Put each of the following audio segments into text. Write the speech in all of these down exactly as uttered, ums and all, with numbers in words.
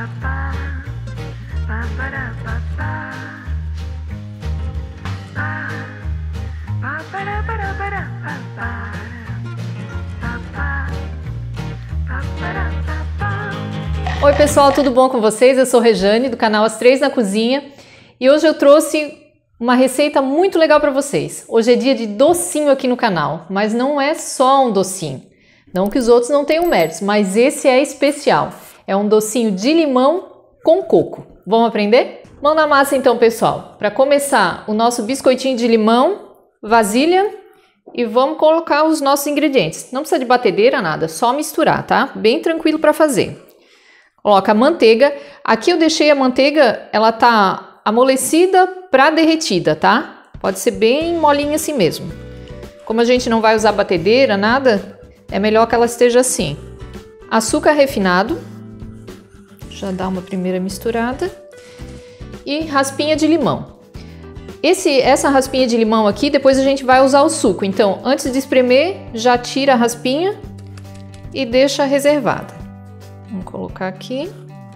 Oi pessoal, tudo bom com vocês? Eu sou Rejane do canal As Três na Cozinha e hoje eu trouxe uma receita muito legal para vocês. Hoje é dia de docinho aqui no canal, mas não é só um docinho. Não que os outros não tenham méritos, mas esse é especial. É um docinho de limão com coco. Vamos aprender? Mão na massa então, pessoal. Para começar, o nosso biscoitinho de limão, vasilha e vamos colocar os nossos ingredientes. Não precisa de batedeira, nada, só misturar, tá? Bem tranquilo para fazer. Coloca a manteiga. Aqui eu deixei a manteiga, ela tá amolecida para derretida, tá? Pode ser bem molinha assim mesmo. Como a gente não vai usar batedeira, nada, é melhor que ela esteja assim. Açúcar refinado. Já dá uma primeira misturada. E raspinha de limão. Esse, essa raspinha de limão aqui, depois a gente vai usar o suco. Então, antes de espremer, já tira a raspinha e deixa reservada. Vamos colocar aqui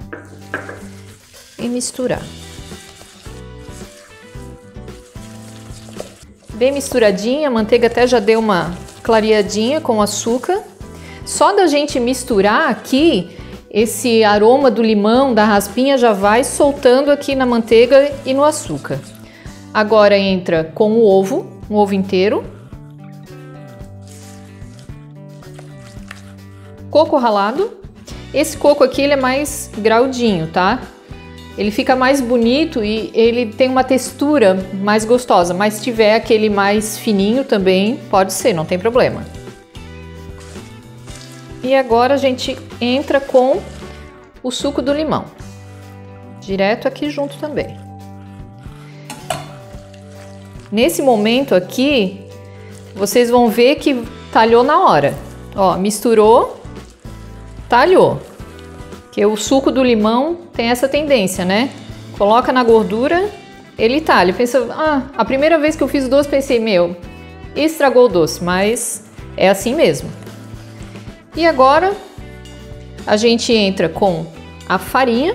e misturar. Bem misturadinha, a manteiga até já deu uma clareadinha com o açúcar. Só da gente misturar aqui, esse aroma do limão, da raspinha já vai soltando aqui na manteiga e no açúcar. Agora entra com o ovo, um ovo inteiro. Coco ralado. Esse coco aqui ele é mais graudinho, tá? Ele fica mais bonito e ele tem uma textura mais gostosa, mas se tiver aquele mais fininho também, pode ser, não tem problema. E agora a gente entra com o suco do limão, direto aqui junto também. Nesse momento aqui, vocês vão ver que talhou na hora. Ó, misturou, talhou. Que o suco do limão tem essa tendência, né? Coloca na gordura, ele talha. Pensa, ah, a primeira vez que eu fiz o doce pensei, meu, estragou o doce, mas é assim mesmo. E agora a gente entra com a farinha.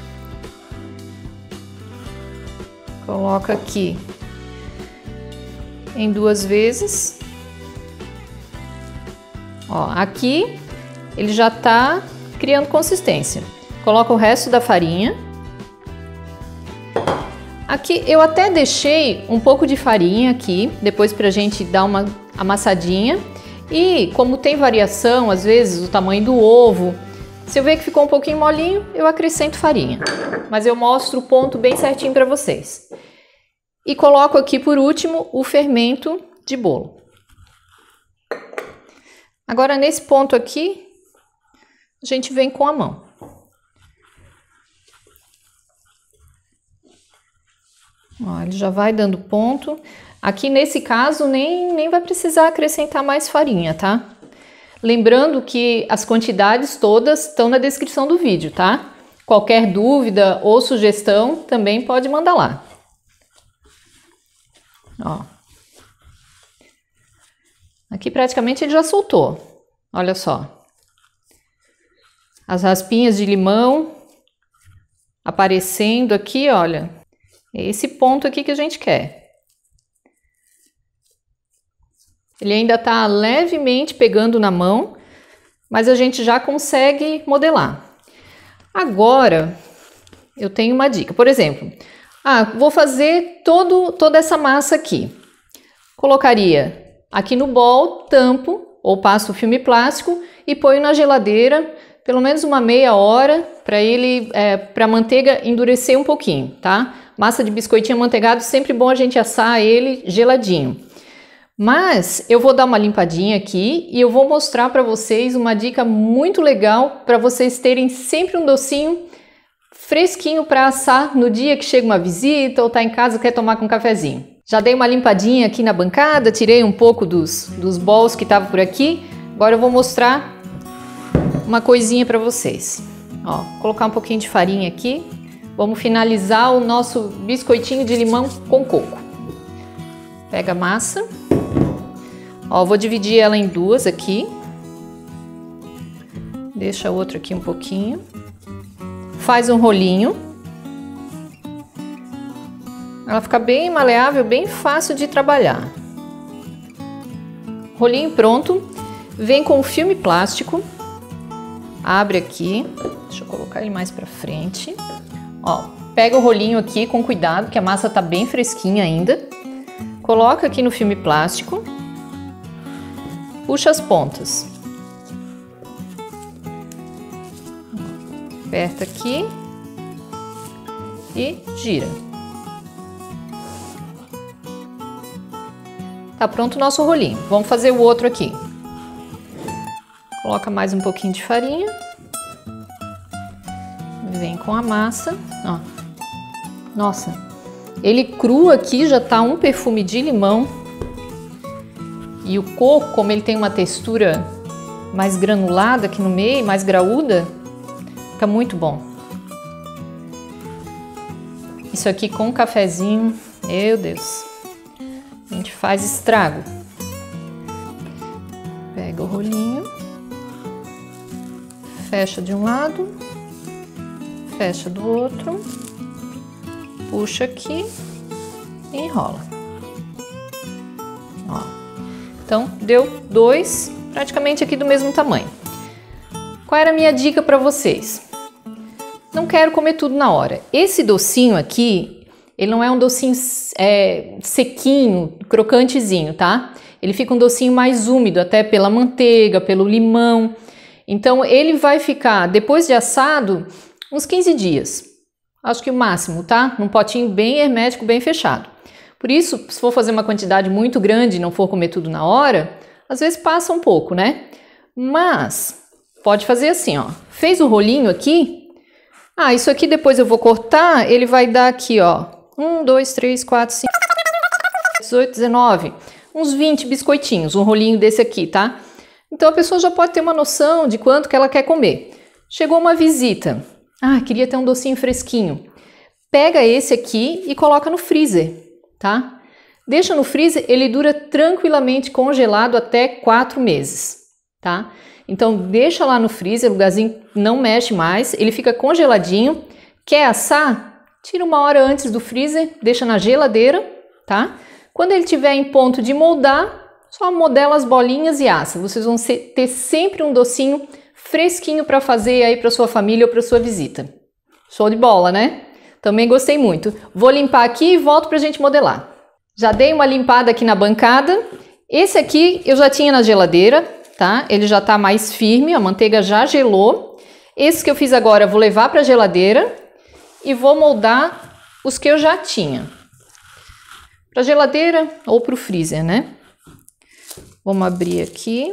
Coloca aqui em duas vezes. Ó, aqui ele já tá criando consistência. Coloca o resto da farinha. Aqui eu até deixei um pouco de farinha aqui, depois pra gente dar uma amassadinha. E como tem variação, às vezes, o tamanho do ovo, se eu ver que ficou um pouquinho molinho, eu acrescento farinha. Mas eu mostro o ponto bem certinho para vocês. E coloco aqui por último o fermento de bolo. Agora nesse ponto aqui, a gente vem com a mão. Ó, ele já vai dando ponto. Aqui nesse caso nem, nem vai precisar acrescentar mais farinha, tá? Lembrando que as quantidades todas estão na descrição do vídeo, tá? Qualquer dúvida ou sugestão também pode mandar lá. Ó. Aqui praticamente ele já soltou. Olha só. As raspinhas de limão aparecendo aqui, olha. É esse ponto aqui que a gente quer. Ele ainda tá levemente pegando na mão, mas a gente já consegue modelar. Agora, eu tenho uma dica. Por exemplo, ah, vou fazer todo, toda essa massa aqui. Colocaria aqui no bol, tampo ou passo o filme plástico e ponho na geladeira pelo menos uma meia hora para ele, é, para a manteiga endurecer um pouquinho, tá? Massa de biscoitinho amanteigado, sempre bom a gente assar ele geladinho. Mas eu vou dar uma limpadinha aqui e eu vou mostrar para vocês uma dica muito legal para vocês terem sempre um docinho fresquinho para assar no dia que chega uma visita ou tá em casa e quer tomar com um cafezinho. Já dei uma limpadinha aqui na bancada, tirei um pouco dos, dos bols que estavam por aqui. Agora eu vou mostrar uma coisinha para vocês. Ó, colocar um pouquinho de farinha aqui. Vamos finalizar o nosso biscoitinho de limão com coco. Pega a massa. Ó, vou dividir ela em duas aqui. Deixa a outra aqui um pouquinho. faz um rolinho. Ela fica bem maleável, bem fácil de trabalhar. Rolinho pronto. Vem com o filme plástico. Abre aqui. Deixa eu colocar ele mais pra frente. Ó, pega o rolinho aqui com cuidado, que a massa tá bem fresquinha ainda. Coloca aqui no filme plástico. Puxa as pontas. Aperta aqui. E gira. Tá pronto o nosso rolinho. Vamos fazer o outro aqui. Coloca mais um pouquinho de farinha. Vem com a massa. Ó. Nossa, ele cru aqui já tá um perfume de limão. E o coco, como ele tem uma textura mais granulada aqui no meio, mais graúda, fica muito bom. Isso aqui com um cafezinho, meu Deus. A gente faz estrago. Pega o rolinho, fecha de um lado, fecha do outro, puxa aqui e enrola. Ó. Então, deu dois, praticamente aqui do mesmo tamanho. Qual era a minha dica para vocês? Não quero comer tudo na hora. Esse docinho aqui, ele não é um docinho é, sequinho, crocantezinho, tá? Ele fica um docinho mais úmido, até pela manteiga, pelo limão. Então, ele vai ficar, depois de assado, uns quinze dias. Acho que o máximo, tá? Num potinho bem hermético, bem fechado. Por isso, se for fazer uma quantidade muito grande e não for comer tudo na hora, às vezes passa um pouco, né? Mas, pode fazer assim, ó. Fez o rolinho aqui. Ah, isso aqui depois eu vou cortar, ele vai dar aqui, ó. um, dois, três, quatro, cinco, dezoito, dezenove. Uns vinte biscoitinhos, um rolinho desse aqui, tá? Então a pessoa já pode ter uma noção de quanto que ela quer comer. Chegou uma visita. Ah, queria ter um docinho fresquinho. Pega esse aqui e coloca no freezer, tá? Deixa no freezer, ele dura tranquilamente congelado até quatro meses, tá? Então deixa lá no freezer, o lugarzinho não mexe mais, ele fica congeladinho. Quer assar? Tira uma hora antes do freezer, deixa na geladeira, tá? Quando ele estiver em ponto de moldar, só modela as bolinhas e assa. Vocês vão ter sempre um docinho fresquinho para fazer aí para sua família ou para sua visita. Show de bola, né? Também gostei muito. Vou limpar aqui e volto para a gente modelar. Já dei uma limpada aqui na bancada. Esse aqui eu já tinha na geladeira, tá? Ele já tá mais firme, a manteiga já gelou. Esse que eu fiz agora eu vou levar para a geladeira e vou moldar os que eu já tinha. Para a geladeira ou para o freezer, né? Vamos abrir aqui.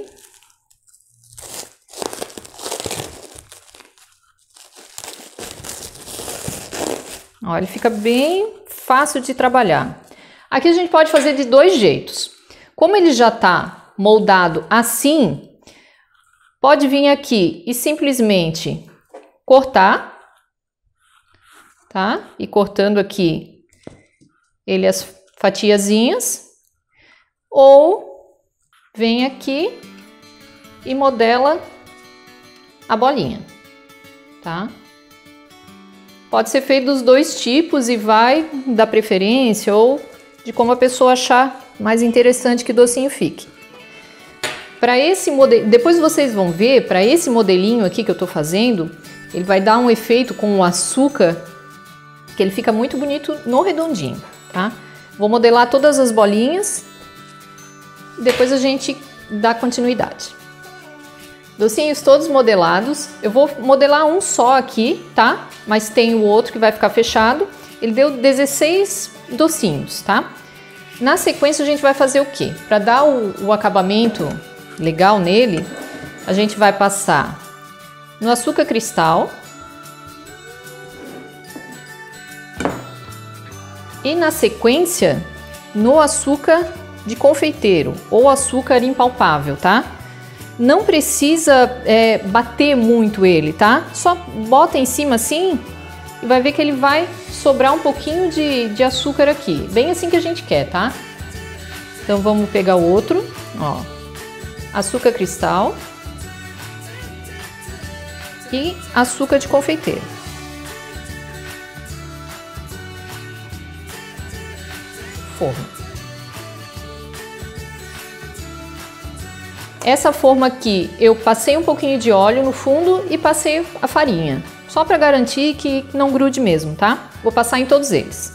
Olha, ele fica bem fácil de trabalhar. Aqui a gente pode fazer de dois jeitos. Como ele já está moldado assim, pode vir aqui e simplesmente cortar, tá? E cortando aqui ele as fatiazinhas, ou vem aqui e modela a bolinha, tá? Pode ser feito dos dois tipos e vai da preferência ou de como a pessoa achar mais interessante que o docinho fique. Para esse modelo, depois vocês vão ver, para esse modelinho aqui que eu tô fazendo, ele vai dar um efeito com o açúcar, que ele fica muito bonito no redondinho, tá? Vou modelar todas as bolinhas e depois a gente dá continuidade. Docinhos todos modelados. Eu vou modelar um só aqui, tá? Mas tem o outro que vai ficar fechado. Ele deu dezesseis docinhos, tá? Na sequência a gente vai fazer o quê? Para dar o, o acabamento legal nele, a gente vai passar no açúcar cristal. E na sequência, no açúcar de confeiteiro ou açúcar impalpável, tá? Não precisa é, bater muito ele, tá? Só bota em cima assim e vai ver que ele vai sobrar um pouquinho de, de açúcar aqui. Bem assim que a gente quer, tá? Então vamos pegar o outro, ó. Açúcar cristal e açúcar de confeiteiro. forma. Essa forma aqui, eu passei um pouquinho de óleo no fundo e passei a farinha, só para garantir que não grude mesmo, tá? Vou passar em todos eles.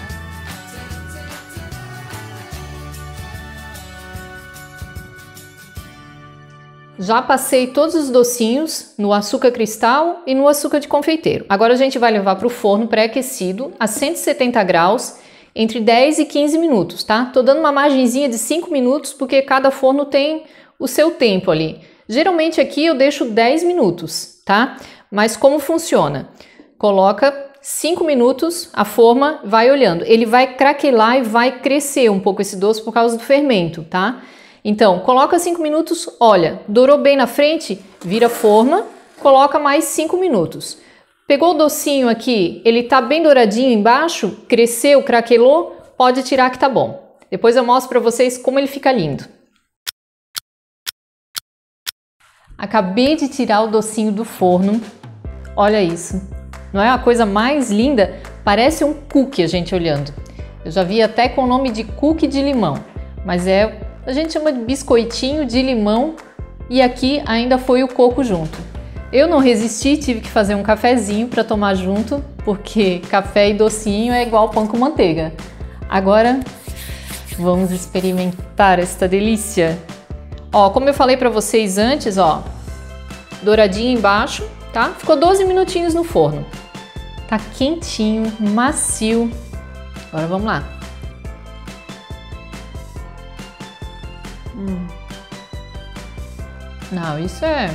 Já passei todos os docinhos no açúcar cristal e no açúcar de confeiteiro. Agora a gente vai levar para o forno pré-aquecido a cento e setenta graus entre dez e quinze minutos, tá? Tô dando uma margenzinha de cinco minutos porque cada forno tem o seu tempo ali. Geralmente aqui eu deixo dez minutos, tá? Mas como funciona? Coloca cinco minutos, a forma vai olhando. Ele vai craquelar e vai crescer um pouco esse doce por causa do fermento, tá? Então, coloca cinco minutos, olha, dourou bem na frente, vira a forma, coloca mais cinco minutos. Pegou o docinho aqui, ele tá bem douradinho embaixo, cresceu, craquelou, pode tirar que tá bom. Depois eu mostro pra vocês como ele fica lindo. Acabei de tirar o docinho do forno, olha isso, não é a coisa mais linda? Parece um cookie a gente olhando. Eu já vi até com o nome de cookie de limão, mas é, a gente chama de biscoitinho de limão e aqui ainda foi o coco junto. Eu não resisti, tive que fazer um cafezinho para tomar junto, porque café e docinho é igual pão com manteiga. Agora vamos experimentar esta delícia. Ó, como eu falei para vocês antes, ó, douradinho embaixo, tá? Ficou doze minutinhos no forno. Tá quentinho, macio. Agora vamos lá. Hum. Não, isso é...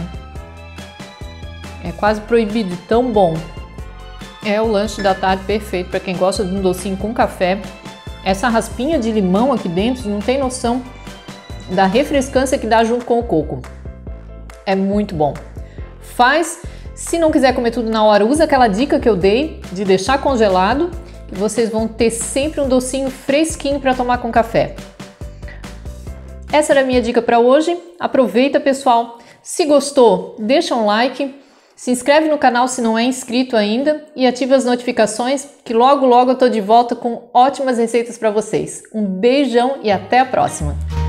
é quase proibido, tão bom. É o lanche da tarde perfeito para quem gosta de um docinho com café. Essa raspinha de limão aqui dentro, não tem noção da refrescância que dá junto com o coco. É muito bom. Faz, se não quiser comer tudo na hora, usa aquela dica que eu dei de deixar congelado, que vocês vão ter sempre um docinho fresquinho para tomar com café. Essa era a minha dica para hoje. Aproveita, pessoal. Se gostou, deixa um like, se inscreve no canal se não é inscrito ainda e ativa as notificações que logo logo eu tô de volta com ótimas receitas para vocês. Um beijão e até a próxima!